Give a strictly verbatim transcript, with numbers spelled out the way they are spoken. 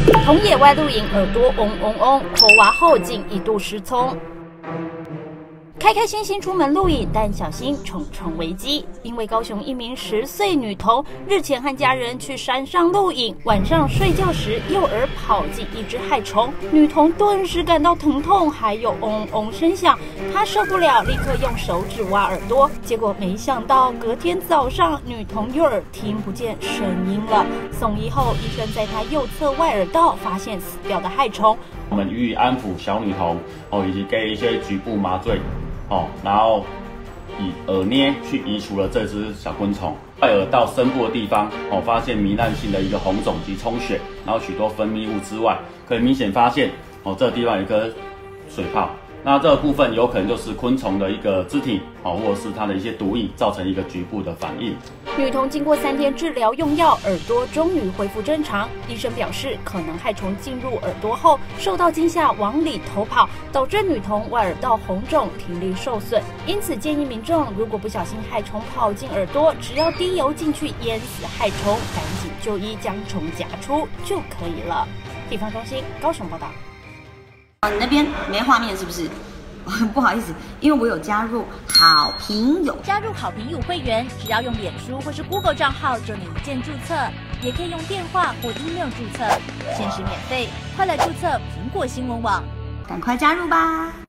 同野外露营，耳朵嗡嗡嗡，口挖后颈一度失聪。 开开心心出门露营，但小心重重危机。因为高雄一名十岁女童日前和家人去山上露营，晚上睡觉时右耳跑进一只害虫，女童顿时感到疼痛，还有嗡嗡声响。她受不了，立刻用手指挖耳朵，结果没想到隔天早上，女童右耳听不见声音了。送医后，医生在她右侧外耳道发现死掉的害虫。 我们予以安抚小女童哦，以及给一些局部麻醉。 哦，然后以耳镊去移除了这只小昆虫。外耳道深部的地方，哦，发现糜烂性的一个红肿及充血，然后许多分泌物之外，可以明显发现，哦，这个地方有一颗水泡。那这个部分有可能就是昆虫的一个肢体，哦，或者是它的一些毒液，造成一个局部的反应。 女童经过三天治疗用药，耳朵终于恢复正常。医生表示，可能害虫进入耳朵后受到惊吓往里头跑，导致女童外耳道红肿，听力受损。因此建议民众，如果不小心害虫跑进耳朵，只要滴油进去淹死害虫，赶紧就医将虫夹出就可以了。地方中心高雄报道。 你那边没画面是不是？不好意思，因为我有加入好评友。 加入好评友会员，只要用脸书或是 Google 账号就能一键注册，也可以用电话或 email 注册，限时免费。快来注册苹果新闻网， 赶快加入吧！